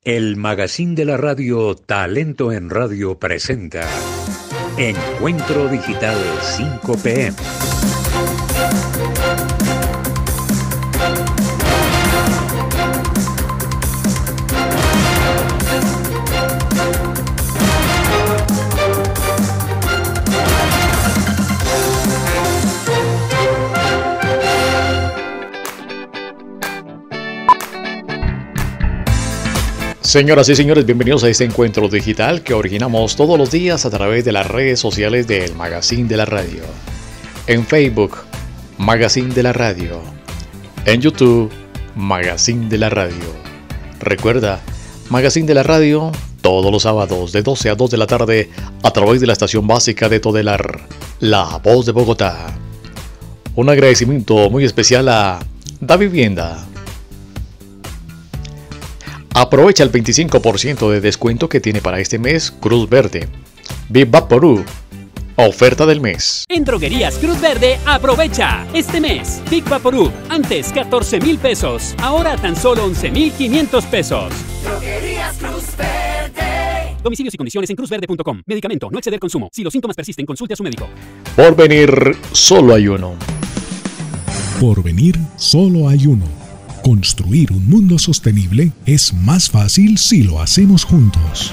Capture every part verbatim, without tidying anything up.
El magazine de la radio Talento en Radio presenta Encuentro Digital cinco P M. Señoras y señores, bienvenidos a este encuentro digital que originamos todos los días a través de las redes sociales del Magazine de la Radio. En Facebook, Magazine de la Radio. En YouTube, Magazine de la Radio. Recuerda, Magazine de la Radio, todos los sábados de doce a dos de la tarde a través de la estación básica de Todelar, La Voz de Bogotá. Un agradecimiento muy especial a Da Vivienda. Aprovecha el veinticinco por ciento de descuento que tiene para este mes Cruz Verde. Big Vaporú. Oferta del mes. En Droguerías Cruz Verde, aprovecha este mes. Big Vaporú, antes catorce mil pesos, ahora tan solo once mil quinientos pesos. Droguerías Cruz Verde. Domicilios y condiciones en cruz verde punto com. Medicamento, no exceder consumo. Si los síntomas persisten, consulte a su médico. Por venir, solo hay uno. Por venir, solo hay uno. Construir un mundo sostenible es más fácil si lo hacemos juntos.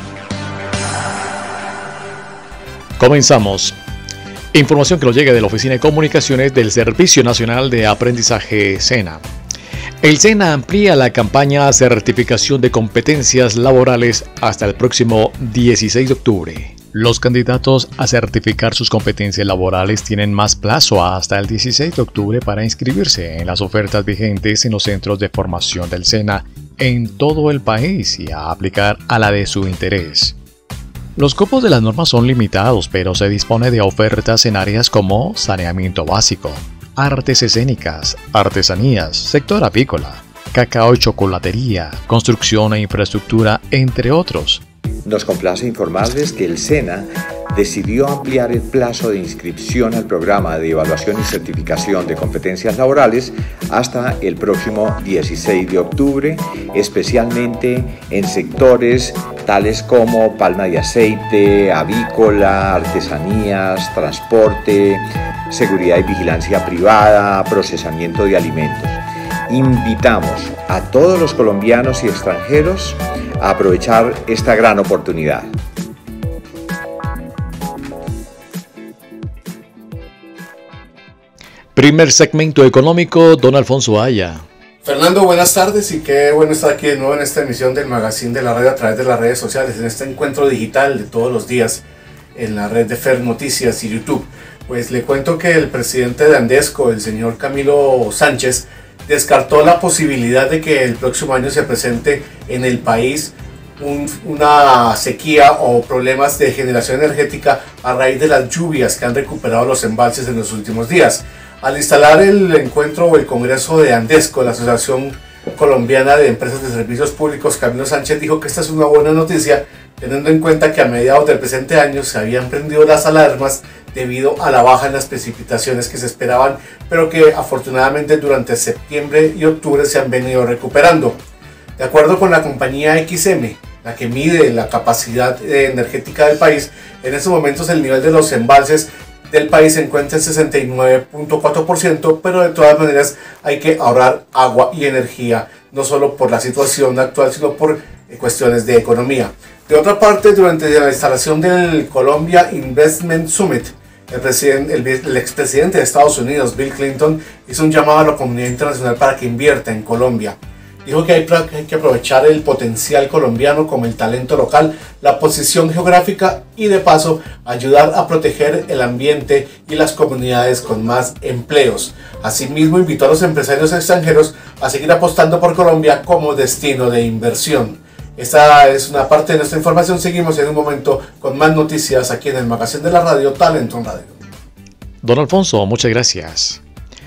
Comenzamos. Información que nos llega de la Oficina de Comunicaciones del Servicio Nacional de Aprendizaje SENA. El SENA amplía la campaña Certificación de Competencias Laborales hasta el próximo dieciséis de octubre. Los candidatos a certificar sus competencias laborales tienen más plazo hasta el dieciséis de octubre para inscribirse en las ofertas vigentes en los centros de formación del SENA en todo el país y a aplicar a la de su interés. Los cupos de las normas son limitados, pero se dispone de ofertas en áreas como saneamiento básico, artes escénicas, artesanías, sector apícola, cacao y chocolatería, construcción e infraestructura, entre otros. Nos complace informarles que el SENA decidió ampliar el plazo de inscripción al programa de evaluación y certificación de competencias laborales hasta el próximo dieciséis de octubre, especialmente en sectores tales como palma de aceite, avícola, artesanías, transporte, seguridad y vigilancia privada, procesamiento de alimentos. Invitamos a todos los colombianos y extranjeros a aprovechar esta gran oportunidad. Primer segmento económico, don Alfonso Aya. Fernando, buenas tardes y qué bueno estar aquí de nuevo en esta emisión del Magazine de la Radio a través de las redes sociales, en este encuentro digital de todos los días en la red de Fer Noticias y YouTube. Pues le cuento que el presidente de Andesco, el señor Camilo Sánchez, descartó la posibilidad de que el próximo año se presente en el país un, una sequía o problemas de generación energética a raíz de las lluvias que han recuperado los embalses en los últimos días. Al instalar el encuentro o el congreso de Andesco, la Asociación Colombiana de Empresas de Servicios Públicos, Camilo Sánchez dijo que esta es una buena noticia, teniendo en cuenta que a mediados del presente año se habían prendido las alarmas debido a la baja en las precipitaciones que se esperaban, pero que afortunadamente durante septiembre y octubre se han venido recuperando. De acuerdo con la compañía X M, la que mide la capacidad energética del país, en estos momentos el nivel de los embalses del país se encuentra en sesenta y nueve punto cuatro por ciento, pero de todas maneras hay que ahorrar agua y energía, no solo por la situación actual, sino por cuestiones de economía. De otra parte, durante la instalación del Colombia Investment Summit, El, presidente, el, el expresidente de Estados Unidos, Bill Clinton, hizo un llamado a la comunidad internacional para que invierta en Colombia. Dijo que hay, hay que aprovechar el potencial colombiano como el talento local, la posición geográfica y de paso ayudar a proteger el ambiente y las comunidades con más empleos. Asimismo, invitó a los empresarios extranjeros a seguir apostando por Colombia como destino de inversión. Esta es una parte de nuestra información. Seguimos en un momento con más noticias aquí en el Magazine de la Radio, Talento en Radio. Don Alfonso, muchas gracias.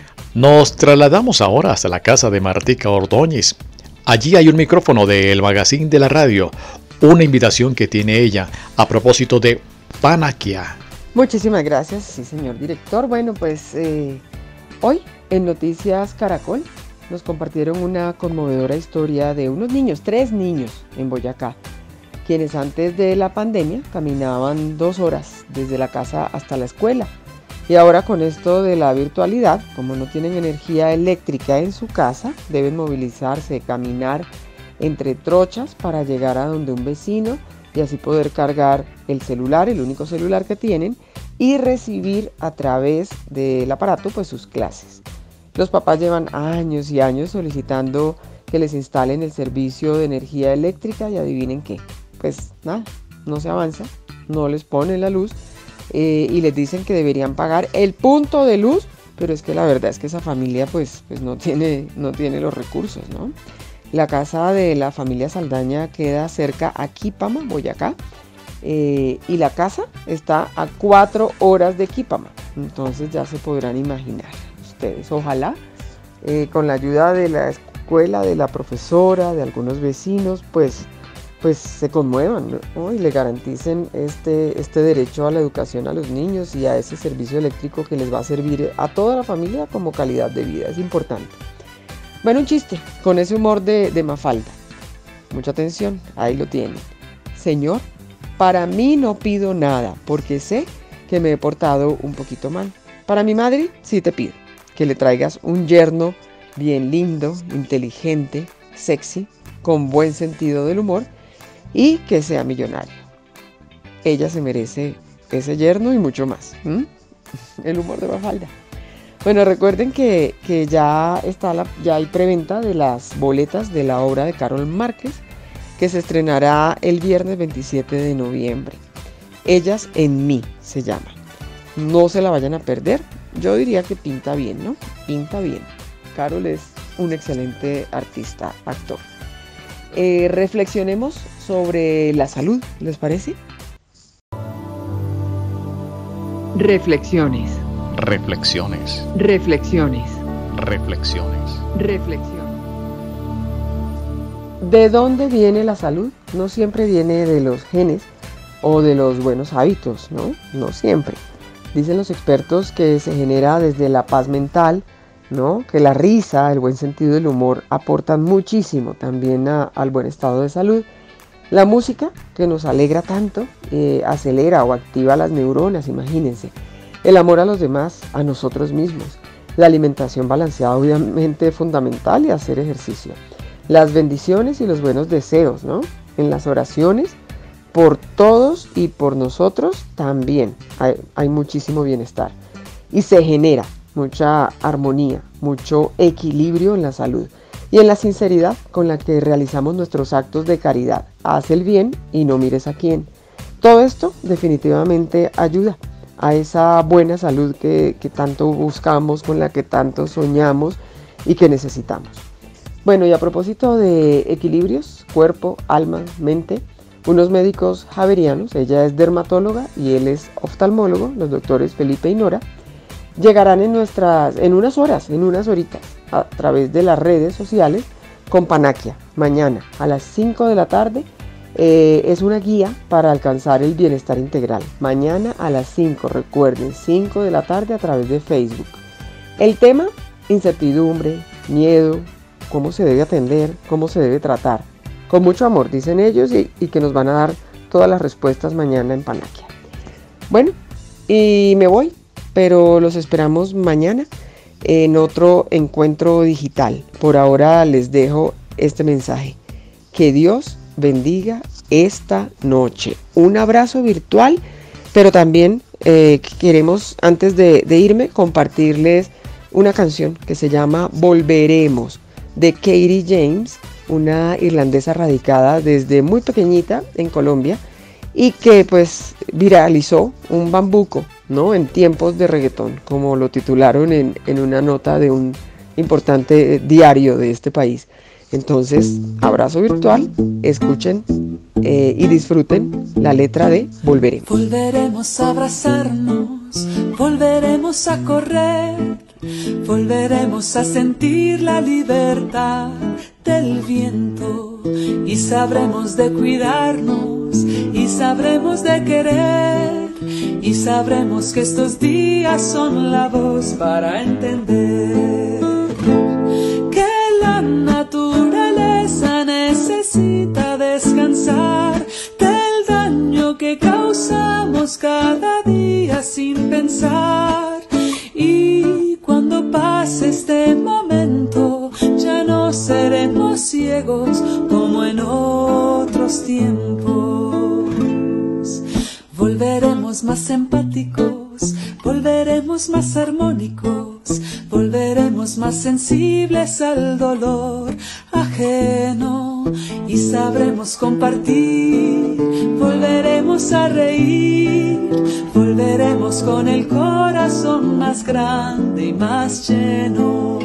Nos trasladamos ahora hasta la casa de Martica Ordóñez. Allí hay un micrófono del Magazine de la Radio, una invitación que tiene ella a propósito de Panaquia. Muchísimas gracias, sí señor director. Bueno, pues eh, hoy en Noticias Caracol nos compartieron una conmovedora historia de unos niños, tres niños en Boyacá, quienes antes de la pandemia caminaban dos horas desde la casa hasta la escuela. Y ahora con esto de la virtualidad, como no tienen energía eléctrica en su casa, deben movilizarse, caminar entre trochas para llegar a donde un vecino y así poder cargar el celular, el único celular que tienen, y recibir a través del aparato pues sus clases. Los papás llevan años y años solicitando que les instalen el servicio de energía eléctrica y adivinen qué, pues nada, no se avanza, no les ponen la luz eh, y les dicen que deberían pagar el punto de luz, pero es que la verdad es que esa familia pues, pues no tiene, no tiene los recursos, ¿no? La casa de la familia Saldaña queda cerca a Quípama, Boyacá, eh, y la casa está a cuatro horas de Quípama, entonces ya se podrán imaginar ustedes. Ojalá eh, con la ayuda de la escuela, de la profesora, de algunos vecinos, pues, pues se conmuevan, ¿no? Y le garanticen este, este derecho a la educación a los niños y a ese servicio eléctrico que les va a servir a toda la familia como calidad de vida, es importante. Bueno, un chiste con ese humor de, de Mafalda. Mucha atención, ahí lo tienen. Señor, para mí no pido nada porque sé que me he portado un poquito mal. Para mi madre sí te pido que le traigas un yerno bien lindo, inteligente, sexy, con buen sentido del humor y que sea millonario. Ella se merece ese yerno y mucho más. ¿Mm? El humor de Mafalda. Bueno, recuerden que, que ya, está la, ya hay preventa de las boletas de la obra de Carol Márquez, que se estrenará el viernes veintisiete de noviembre. Ellas en mí se llama. No se la vayan a perder. Yo diría que pinta bien, ¿no? Pinta bien. Carol es un excelente artista, actor. Eh, reflexionemos sobre la salud, ¿les parece? Reflexiones. Reflexiones. Reflexiones. Reflexiones. Reflexiones. ¿De dónde viene la salud? No siempre viene de los genes o de los buenos hábitos, ¿no? No siempre. Dicen los expertos que se genera desde la paz mental, ¿no? Que la risa, el buen sentido del humor aportan muchísimo también a, al buen estado de salud. La música, que nos alegra tanto, eh, acelera o activa las neuronas, imagínense. El amor a los demás, a nosotros mismos. La alimentación balanceada, obviamente fundamental, y hacer ejercicio. Las bendiciones y los buenos deseos, ¿no? En las oraciones, por todos y por nosotros también hay, hay muchísimo bienestar. Y se genera mucha armonía, mucho equilibrio en la salud. Y en la sinceridad con la que realizamos nuestros actos de caridad. Haz el bien y no mires a quién. Todo esto definitivamente ayuda a esa buena salud que, que tanto buscamos, con la que tanto soñamos y que necesitamos. Bueno, y a propósito de equilibrios, cuerpo, alma, mente, unos médicos javerianos, ella es dermatóloga y él es oftalmólogo, los doctores Felipe y Nora, llegarán en, nuestras, en unas horas, en unas horitas, a través de las redes sociales con Panaquia, mañana a las cinco de la tarde. Eh, es una guía para alcanzar el bienestar integral. Mañana a las cinco, recuerden, cinco de la tarde a través de Facebook. El tema, incertidumbre, miedo, cómo se debe atender, cómo se debe tratar. Con mucho amor, dicen ellos, y, y que nos van a dar todas las respuestas mañana en Panaquia. Bueno, y me voy, pero los esperamos mañana en otro encuentro digital. Por ahora les dejo este mensaje. Que Dios bendiga esta noche. Un abrazo virtual, pero también eh, queremos, antes de, de irme, compartirles una canción que se llama Volveremos, de Katie James, una irlandesa radicada desde muy pequeñita en Colombia y que pues viralizó un bambuco, ¿no? En tiempos de reggaetón, como lo titularon en, en una nota de un importante diario de este país. Entonces, abrazo virtual, escuchen eh, y disfruten la letra de Volveremos. Volveremos a abrazarnos, volveremos a correr, volveremos a sentir la libertad del viento y sabremos de cuidarnos y sabremos de querer y sabremos que estos días son la voz para entender que tiempos. Volveremos más empáticos, volveremos más armónicos, volveremos más sensibles al dolor ajeno y sabremos compartir. Volveremos a reír, volveremos con el corazón más grande y más lleno.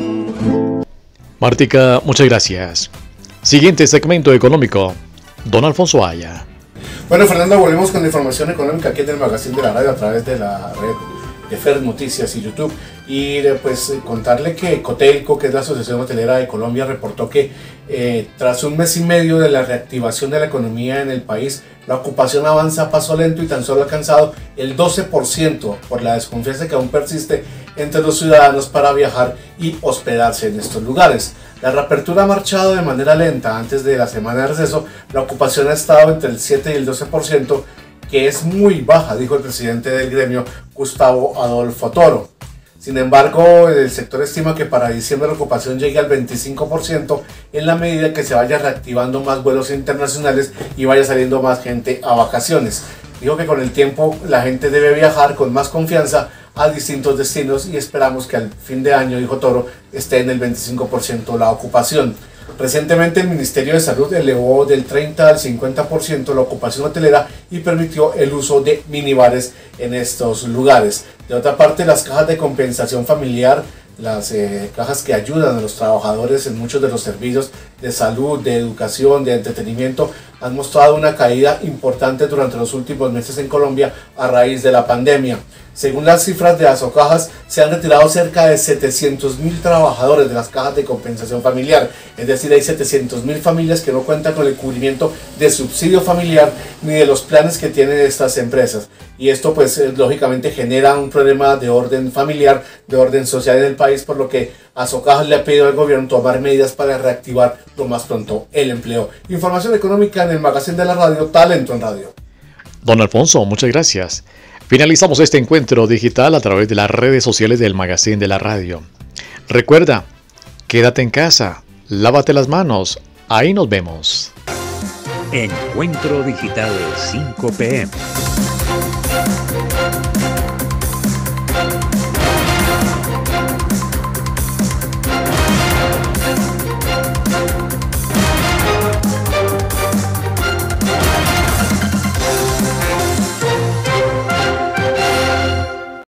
Martica, muchas gracias. Siguiente segmento económico, don Alfonso Aya. Bueno, Fernando, volvemos con la información económica aquí en el Magazine de la Radio a través de la red de Fer Noticias y YouTube. Y pues contarle que Cotelco, que es la Asociación Hotelera de Colombia, reportó que eh, tras un mes y medio de la reactivación de la economía en el país, la ocupación avanza a paso lento y tan solo ha alcanzado el doce por ciento por la desconfianza que aún persiste entre los ciudadanos para viajar y hospedarse en estos lugares. La reapertura ha marchado de manera lenta. Antes de la semana de receso, la ocupación ha estado entre el siete y el doce por ciento, que es muy baja, dijo el presidente del gremio, Gustavo Adolfo Toro. Sin embargo, el sector estima que para diciembre la ocupación llegue al veinticinco por ciento en la medida que se vaya reactivando más vuelos internacionales y vaya saliendo más gente a vacaciones. Dijo que con el tiempo la gente debe viajar con más confianza a distintos destinos y esperamos que al fin de año, dijo Toro, esté en el veinticinco por ciento la ocupación. Recientemente el Ministerio de Salud elevó del treinta al cincuenta por ciento la ocupación hotelera y permitió el uso de minibares en estos lugares. De otra parte, las cajas de compensación familiar, las eh, cajas que ayudan a los trabajadores en muchos de los servicios de salud, de educación, de entretenimiento, han mostrado una caída importante durante los últimos meses en Colombia a raíz de la pandemia. Según las cifras de Asocajas, se han retirado cerca de setecientos mil trabajadores de las cajas de compensación familiar, es decir, hay setecientos mil familias que no cuentan con el cubrimiento de subsidio familiar ni de los planes que tienen estas empresas. Y esto pues lógicamente genera un problema de orden familiar, de orden social en el país, por lo que Asocajas le ha pedido al gobierno tomar medidas para reactivar lo más pronto el empleo. Información económica en el Magazine de la Radio, Talento en Radio. Don Alfonso, muchas gracias. Finalizamos este encuentro digital a través de las redes sociales del Magazine de la Radio. Recuerda, quédate en casa, lávate las manos, ahí nos vemos. Encuentro Digital cinco P M.